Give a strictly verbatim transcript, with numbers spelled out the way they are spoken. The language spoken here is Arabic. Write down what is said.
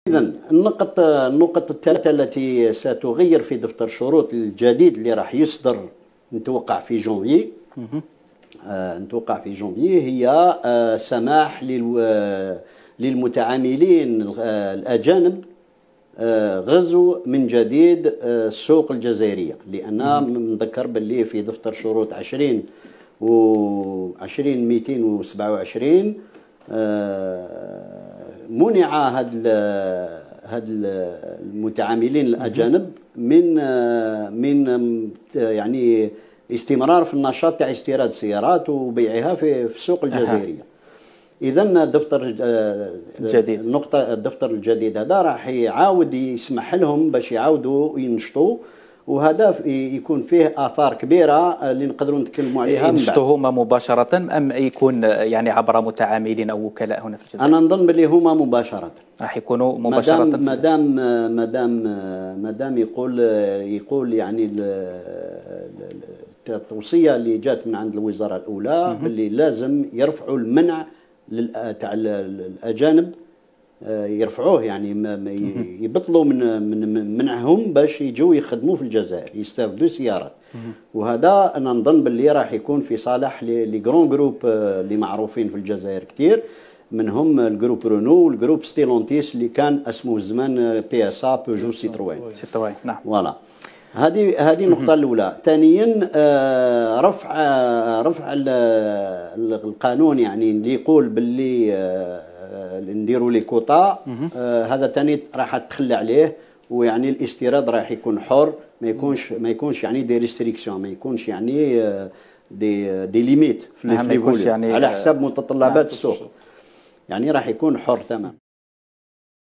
إذن النقط النقط الثلاثة التي ستغير في دفتر الشروط الجديد اللي راح يصدر نتوقع في جونفي آه نتوقع في جونفي هي آه سماح للمتعاملين آه الأجانب آه غزو من جديد آه السوق الجزائرية، لأن نذكر باللي في دفتر شروط عشرين و عشرين مئتين وسبعة وعشرين آه منع هاد هاد المتعاملين الاجانب من من يعني استمرار في النشاط تاع استيراد السيارات وبيعها في في السوق الجزائريه. اذا الدفتر الجديد النقطه الدفتر الجديد هذا راح يعاود يسمح لهم باش يعاودوا ينشطوا، وهذا يكون فيه اثار كبيره اللي نقدروا نتكلموا عليها. ينشطوا هما مباشره ام يكون يعني عبر متعاملين او وكلاء هنا في الجزائر؟ انا نظن باللي هما مباشره راح يكونوا مباشره. مادام مادام مادام يقول يقول يعني التوصيه اللي جات من عند الوزاره الاولى باللي لازم يرفعوا المنع تاع الاجانب، يرفعوه يعني يبطلوا من من منعهم باش يجوا يخدموا في الجزائر يستوردوا سيارات. وهذا انا نظن باللي راح يكون في صالح لي جرون جروب اللي معروفين في الجزائر كثير، منهم الجروب رونو والجروب ستيلونتيس اللي كان اسمه زمان بي اس ا بيجو سيتروين. سيتروين نعم. فوالا هذه هذه النقطة الأولى. ثانيا آه رفع آه رفع القانون يعني اللي يقول باللي آه نديروا لي كوطا، آه هذا ثاني راح تخلى عليه، ويعني الاستيراد راح يكون حر، ما يكونش ما يكونش يعني دي ريستريكسيون، ما يكونش يعني آه دي دي ليميت في يعني على حساب متطلبات السوق، يعني راح يكون حر تمام.